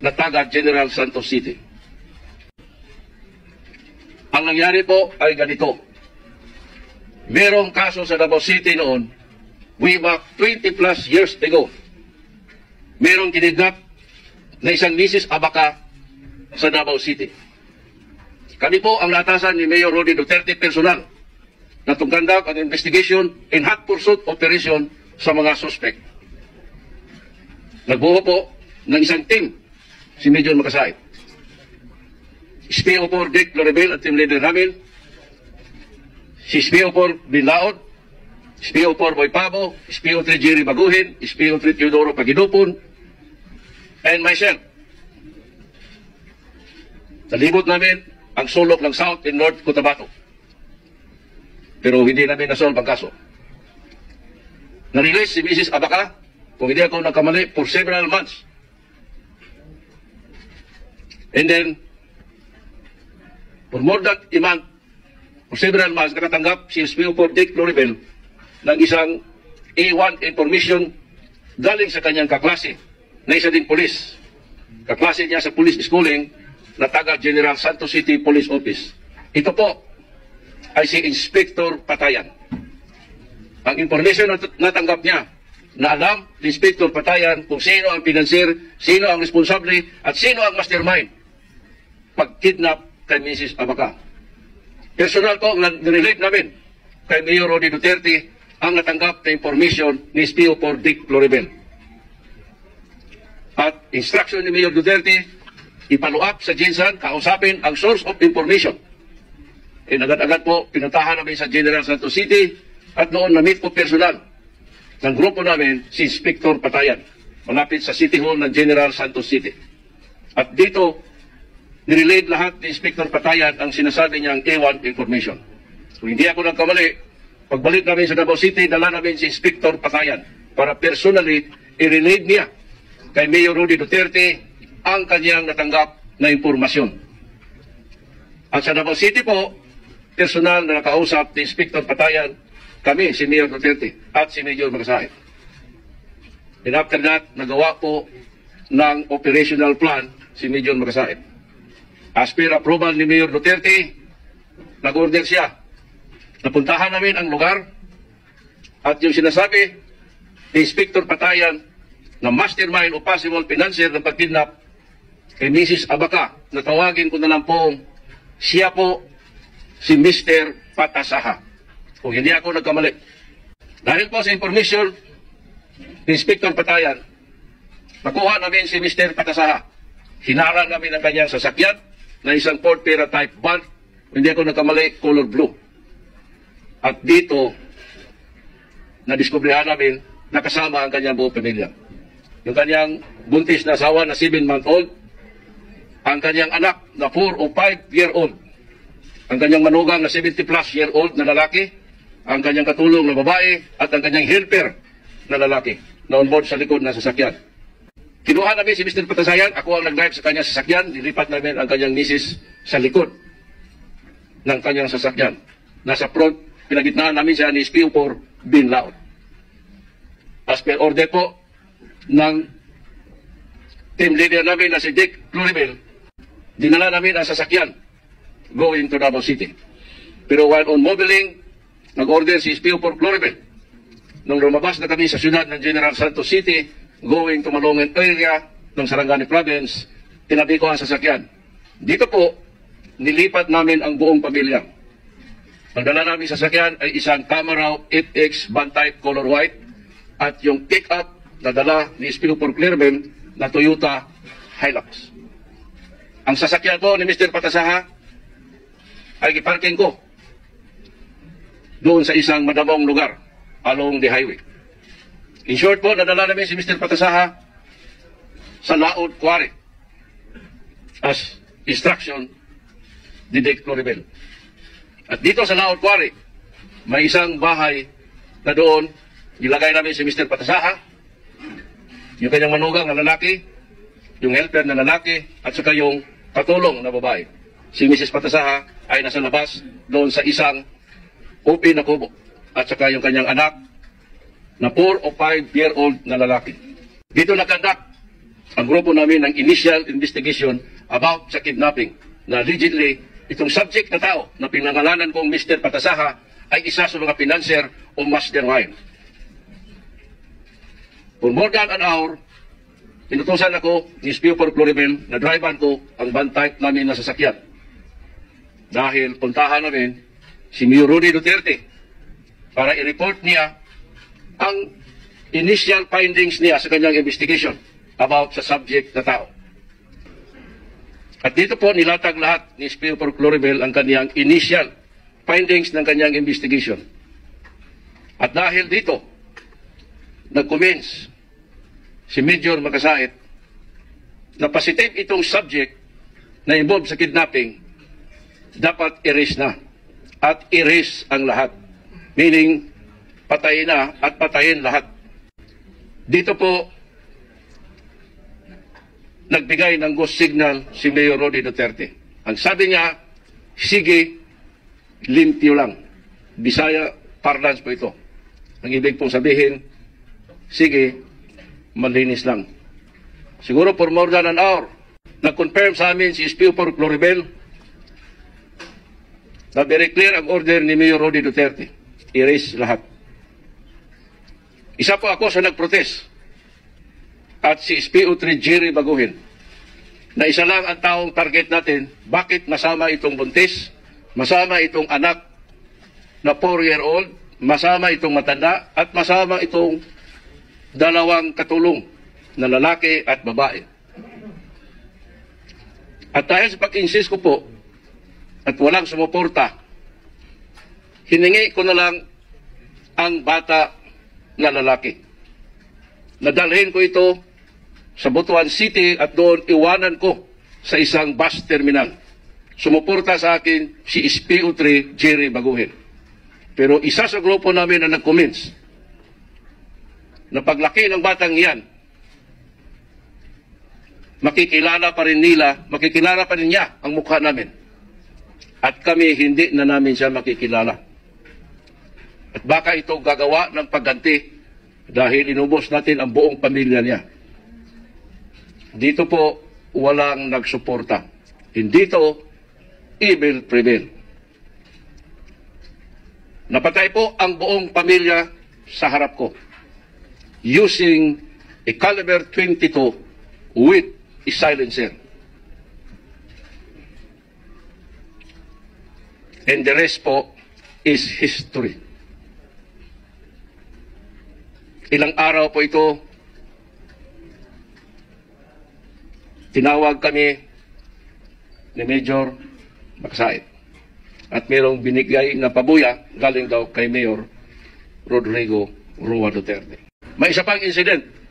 na taga General Santos City. Ang nangyari po ay ganito. Merong kaso sa Davao City noon, way back 20 plus years ago. Merong kinidnap na isang Mrs. Abaca sa Davao City. Kami po ang natasan ni Mayor Rody Duterte personal na to conduct an investigation and hot pursuit operation sa mga suspect. Nagbuo po ng isang team si Major Makasait. SPO4 Dick Loribel at team leader namin, si SPO4 Binlaod, SPO4 Boy Pabo, SPO3 Jerry Baguhin, SPO3 Teodoro Pagidupon, and myself. Nalibot namin ang sulok ng South and North Cotabato. Pero hindi namin nasolve ang kaso. Na-release si Mrs. Abaca, kung hindi ako nagkamali, for several months. And then, for more than a month, for several months, nakatanggap si SPO4 Dick Loribel ng isang A1 information galing sa kanyang kaklase na isa ding polis. Kaklase niya sa police schooling na taga General Santos City Police Office. Ito po ay si Inspector Patayan. Ang information na natanggap niya na alam ni Inspector Patayan kung sino ang financier, sino ang responsable, at sino ang mastermind pag-kidnap kay Mrs. Abaca. Personal po, nirelate namin kay Mayor Rody Duterte ang natanggap na information ni SPO4 Dick Loribel. At instruction ni Mayor Duterte, ipalo up sa Jinsan, kausapin ang source of information. E agad-agad po, pinuntahan namin sa General Santos City at noon na-meet po personal ng grupo namin si Inspector Patayan, malapit sa City Hall ng General Santos City. At dito, nirelate lahat ni Inspector Patayan ang sinasabi niyang A1 information. Kung hindi ako nagkamali, pagbalik namin sa Davao City, dala namin si Inspector Patayan para personally i-relate niya kay Mayor Rody Duterte ang kanyang natanggap na impormasyon. At sa Davao City po, personal na nakausap ni Inspector Patayan, kami, si Mayor Duterte at si Major Makasait. And after that, nagawa po ng operational plan si Major Makasait. As per approval ni Mayor Duterte, nag-order siya. Napuntahan namin ang lugar at yung sinasabi ni Inspector Patayan na mastermind o possible financier ng pagkidnap kay Mrs. Abaca, natawagin ko na lang po, siya po si Mr. Patasaha. Kung hindi ako nagkamali. Dahil po sa information ni Inspector Patayan, nakuha namin si Mr. Patasaha. Hinara namin ang kanyang sasakyan na isang Ford Pera type van, hindi ako nagkamali, color blue. At dito, nadiskubrihan namin nakasama ang kanyang buong pamilya. Yung kanyang buntis na asawa na 7-month-old, ang kanyang anak na 4 o 5-year-old, ang kanyang manugang na 70-plus-year-old na lalaki, ang kanyang katulong na babae, at ang kanyang helper na lalaki na onboard sa likod ng sasakyan. Kinuha namin si Mr. Patasayan, ako ang nag-drive sa kanyang sasakyan, nilipat namin ang kanyang misis sa likod ng kanyang sasakyan. Nasa front, pinagitnaan namin siya ni SPO4 Binlaod. As per order po ng team leader namin na si Dick Loribel, dinala namin ang sasakyan going to Davao City. Pero while on mobiling, nag-order si SPO4 Loribel. Nung lumabas na kami sa syudad ng General Santos City, going to Malongan area ng Sarangani Province, tinabi ko ang sasakyan. Dito po, nilipat namin ang buong pamilya. Ang dala namin sasakyan ay isang Camaro 8X van type color white at yung pick-up na dala ni SPO4 Loribel na Toyota Hilux. Ang sasakyan po ni Mr. Patasaha ay iparking ko doon sa isang madamong lugar along the highway. In short po, nadala namin si Mr. Patasaha sa Laod Quarry as instruction ni Dick Loribel. At dito sa Laod Quarry, may isang bahay na doon, ilagay namin si Mr. Patasaha, yung kanyang manugang na lalaki, yung helper na lalaki, at saka yung katulong na babae. Si Mrs. Patasaha ay nasa labas doon sa isang open na kubo, at saka yung kanyang anak na 4 o 5-year-old na lalaki. Dito nakandak ang grupo namin ng initial investigation about sa kidnapping na allegedly itong subject na tao na pinangalanan kong Mr. Patasaha ay isa sa mga financer o mastermind. For more than an hour, inutusan ako ni Speaker Floribel na drivean ko ang van-type namin na sasakyan. Dahil puntahan namin si Mayor Rudy Duterte para i-report niya ang initial findings niya sa kanyang investigation about sa subject na tao. At dito po nilatag lahat ni Speaker Floribel ang kanyang initial findings ng kanyang investigation. At dahil dito, nag-commence si Major Makasait na positive itong subject na involved sa kidnapping, dapat erase na. At erase ang lahat. Meaning, patayin na at patayin lahat. Dito po, nagbigay ng ghost signal si Mayor Rudy Duterte. Ang sabi niya, sige, limpyo lang. Bisaya parlance po ito. Ang ibig pong sabihin, sige, malinis lang. Siguro for more than an hour, nag-confirm sa amin si Speaker Floribel na very clear ang order ni Mayor Rudy Duterte. Erase lahat. Isa po ako sa nag-protest at si SPO3 Jerry Baguhin na isa lang ang taong target natin. Bakit masama itong buntis, masama itong anak na 4-year-old, masama itong matanda, at masama itong dalawang katulong na lalaki at babae. At dahil sa pag-insist ko po at walang sumuporta, hiningi ko na lang ang bata na lalaki. Nadalhin ko ito sa Butuan City at doon iwanan ko sa isang bus terminal. Sumuporta sa akin si SPO3 Jerry Baguhin. Pero isa sa grupo namin na nag-comments na paglaki ng batang iyan, makikilala pa rin niya ang mukha namin. At kami hindi na namin siya makikilala. At baka ito gagawa ng pagganti dahil inubos natin ang buong pamilya niya. Dito po walang nagsuporta. Hindi to evil prevail. Napatay po ang buong pamilya sa harap ko using a caliber 22 with a silencer. And the rest po is history. Ilang araw po ito, tinawag kami ni Major Makasait. At mayroong binigay na pabuya galing daw kay Mayor Rodrigo Roa Duterte. May isa pang incident